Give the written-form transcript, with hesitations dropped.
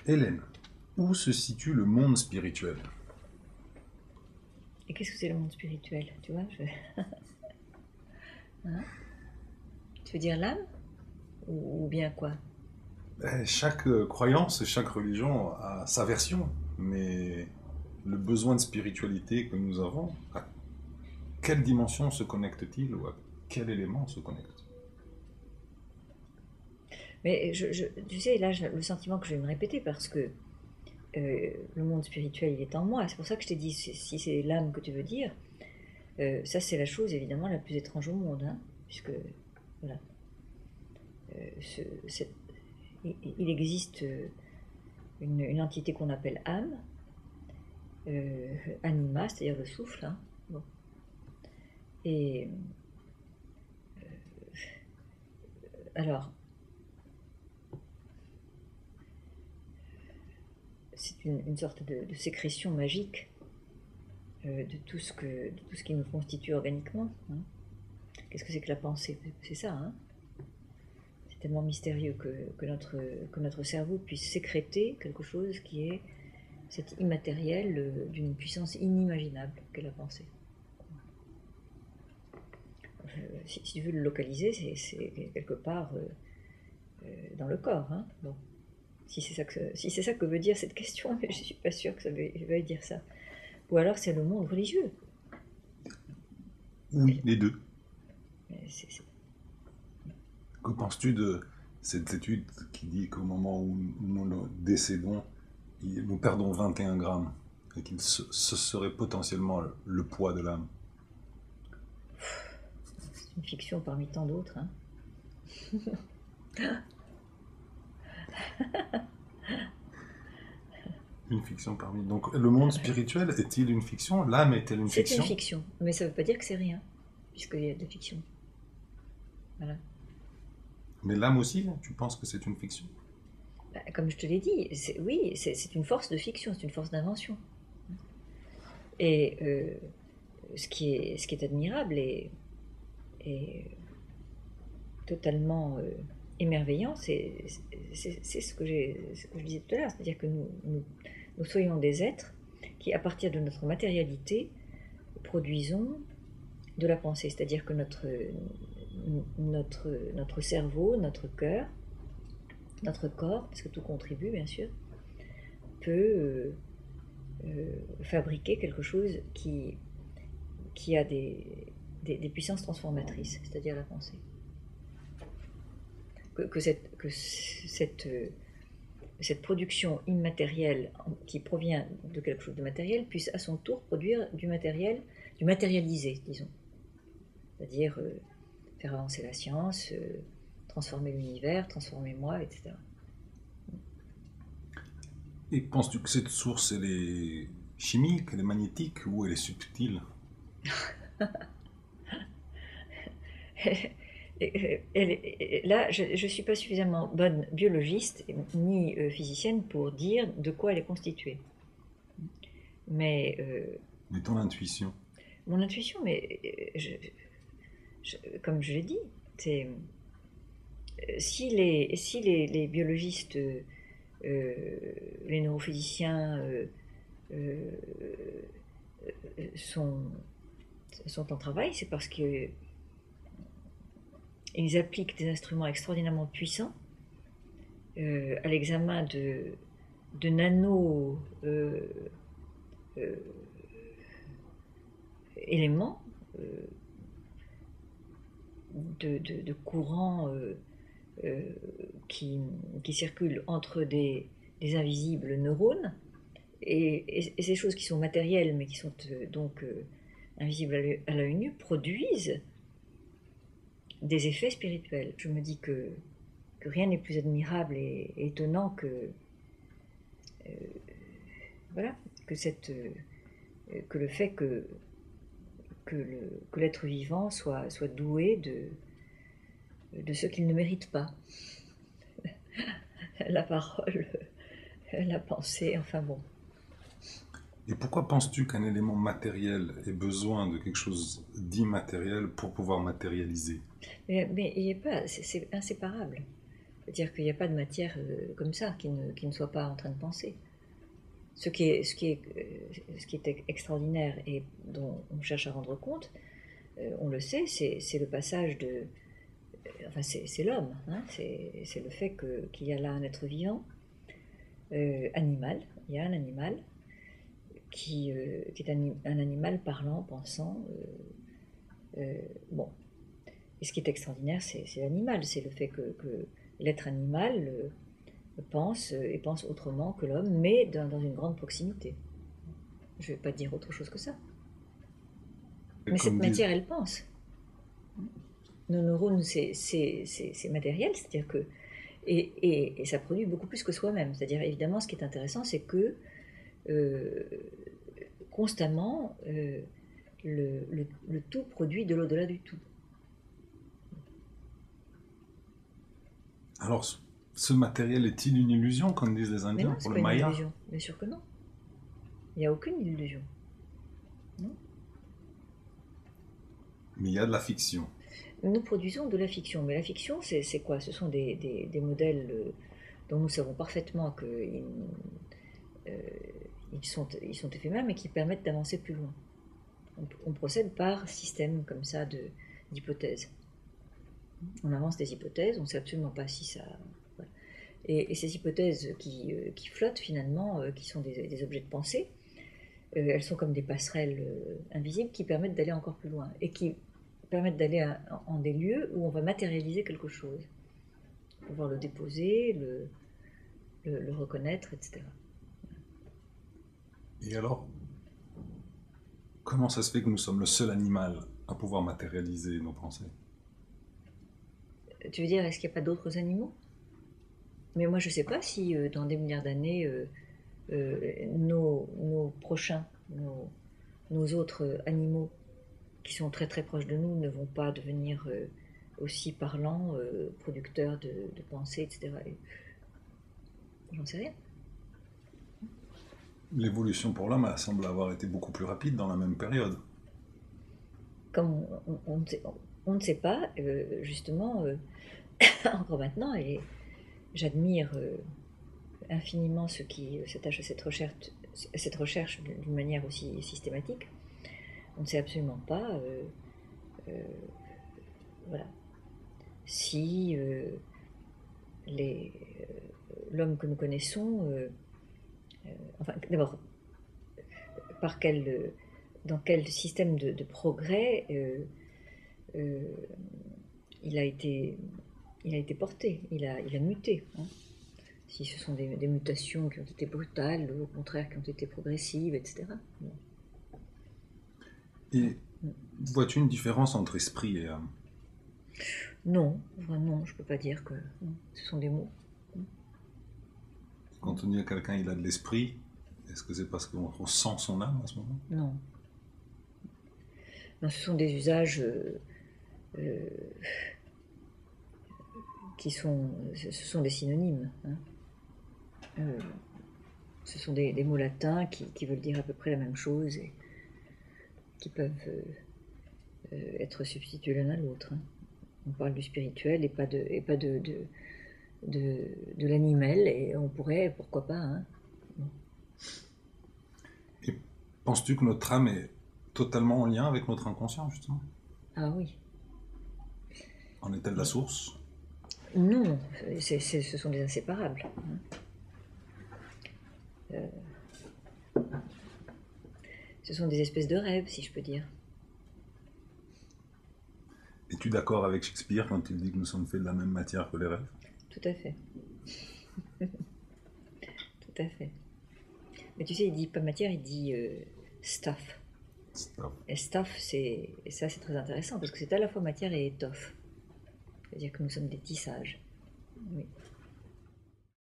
Hélène, où se situe le monde spirituel? Et qu'est-ce que c'est le monde spirituel? Tu vois, hein. Tu veux dire l'âme ou bien quoi? Chaque croyance et chaque religion a sa version, mais le besoin de spiritualité que nous avons, à quelle dimension se connecte-t-il ou à quel élément se connecte? Mais tu sais, là, j'ai le sentiment que je vais me répéter parce que le monde spirituel, il est en moi. C'est pour ça que je t'ai dit, si c'est l'âme que tu veux dire, ça c'est la chose évidemment la plus étrange au monde, hein, puisque voilà, ce- cette- il existe une entité qu'on appelle âme, anima, c'est-à-dire le souffle, hein. Bon. Et alors, c'est une sorte de sécrétion magique de tout ce qui nous constitue organiquement, hein. Qu'est-ce que c'est que la pensée? C'est ça, hein. C'est tellement mystérieux que notre cerveau puisse sécréter quelque chose qui est cet immatériel d'une puissance inimaginable qu'est la pensée. Si tu veux le localiser, c'est quelque part dans le corps, hein. Bon. Si c'est ça que veut dire cette question, mais je ne suis pas sûre que ça veuille dire ça. Ou alors c'est le monde religieux. Oui, les deux. C'est- Que penses-tu de cette étude qui dit qu'au moment où nous décédons, nous perdons 21 grammes et qu'il ce serait potentiellement le poids de l'âme? c'est une fiction parmi tant d'autres, hein. Une fiction parmi. Donc le monde spirituel est-il une fiction? L'âme est-elle une C'est une fiction? fiction, mais ça ne veut pas dire que c'est rien, puisqu'il y a de fiction. Voilà. Mais l'âme aussi, tu penses que c'est une fiction? Bah, comme je te l'ai dit, oui, c'est une force de fiction, c'est une force d'invention. Et ce qui est admirable et totalement émerveillant, c'est ce que je disais tout à l'heure, c'est-à-dire que nous soyons des êtres qui, à partir de notre matérialité, produisons de la pensée, c'est-à-dire que notre cerveau, notre cœur, notre corps, parce que tout contribue bien sûr, peut fabriquer quelque chose qui a des puissances transformatrices, c'est-à-dire la pensée. Que cette production immatérielle qui provient de quelque chose de matériel puisse à son tour produire du matériel, du matérialisé, disons. C'est-à-dire faire avancer la science, transformer l'univers, transformer moi, etc. Et penses-tu que cette source, elle est chimique, elle est magnétique ou elle est subtile? Là, je ne suis pas suffisamment bonne biologiste ni physicienne pour dire de quoi elle est constituée. Mais Mais ton intuition? mon intuition, mais comme je l'ai dit, c'est si les biologistes, les neurophysiciens euh, sont, sont en travail, c'est parce qu'ils appliquent des instruments extraordinairement puissants à l'examen de nano euh, éléments, de courants euh, qui circulent entre des invisibles neurones et ces choses qui sont matérielles mais qui sont donc invisibles à l'œil nu produisent des effets spirituels. Je me dis que rien n'est plus admirable et étonnant voilà, que le fait que l'être vivant soit doué de ce qu'il ne mérite pas. La parole, la pensée, enfin bon. Et pourquoi penses-tu qu'un élément matériel ait besoin de quelque chose d'immatériel pour pouvoir matérialiser? Mais il n'y a pas, c'est inséparable. C'est-à-dire qu'il n'y a pas de matière comme ça qui ne soit pas en train de penser. Ce qui est extraordinaire et dont on cherche à rendre compte, on le sait, c'est le passage de... Enfin, c'est l'homme, hein, c'est le fait qu'il y a là un être vivant, animal, il y a un animal qui est un animal parlant, pensant. Bon. Et ce qui est extraordinaire, c'est l'animal, c'est le fait que l'être animal pense et pense autrement que l'homme, mais dans une grande proximité. Je ne vais pas dire autre chose que ça. Mais cette matière, elle pense. Nos neurones, c'est matériel, c'est-à-dire que... Et ça produit beaucoup plus que soi-même. C'est-à-dire, évidemment, ce qui est intéressant, c'est que constamment, le tout produit de l'au-delà du tout. Alors, ce matériel est-il une illusion, comme disent les Indiens, Mais non, pour c'est le pas une Maya? illusion. Bien sûr que non. Il n'y a aucune illusion. Non. Mais il y a de la fiction. Nous produisons de la fiction. Mais la fiction, c'est quoi? Ce sont des modèles dont nous savons parfaitement qu'ils sont éphémères, mais qui permettent d'avancer plus loin. On procède par système comme ça d'hypothèses. On avance des hypothèses, on ne sait absolument pas si ça... Voilà. Et ces hypothèses qui flottent finalement, qui sont des objets de pensée, elles sont comme des passerelles invisibles qui permettent d'aller encore plus loin et qui permettent d'aller en des lieux où on va matérialiser quelque chose, pouvoir le déposer, le reconnaître, etc. Et alors, comment ça se fait que nous sommes le seul animal à pouvoir matérialiser nos pensées? Tu veux dire, est-ce qu'il n'y a pas d'autres animaux? Mais moi, je ne sais pas si dans des milliards d'années, nos prochains, nos autres animaux qui sont très très proches de nous ne vont pas devenir aussi parlants, producteurs de pensées, etc. J'en sais rien. L'évolution pour l'homme semble avoir été beaucoup plus rapide dans la même période. Comme on ne sait pas, justement, encore maintenant, et j'admire infiniment ceux qui s'attachent à cette recherche d'une manière aussi systématique. On ne sait absolument pas voilà, si l'homme que nous connaissons, enfin d'abord, dans quel système de progrès il a été porté, il a muté. Hein. Si ce sont des mutations qui ont été brutales, ou au contraire qui ont été progressives, etc. Bon. Et vois-tu une différence entre esprit et âme? Non, enfin, non, je ne peux pas dire que non, ce sont des mots. Quand on dit à quelqu'un il a de l'esprit, est-ce que c'est parce qu'on ressent son âme à ce moment? Non. Non, ce sont des usages ce sont des synonymes. Hein. Ce sont des mots latins qui veulent dire à peu près la même chose et qui peuvent être substitués l'un à l'autre. Hein. On parle du spirituel et pas de l'animal, et on pourrait, pourquoi pas. Hein. Et penses-tu que notre âme est totalement en lien avec notre inconscient, justement? Ah oui. En est-elle la source? Non, ce sont des inséparables. Hein. Ce sont des espèces de rêves, si je peux dire. Es-tu d'accord avec Shakespeare quand il dit que nous sommes faits de la même matière que les rêves? Tout à fait. Tout à fait. Mais tu sais, il dit pas matière, il dit stuff. Stuff. Et stuff, et ça c'est très intéressant parce que c'est à la fois matière et étoffe. C'est-à-dire que nous sommes des tissages. Oui.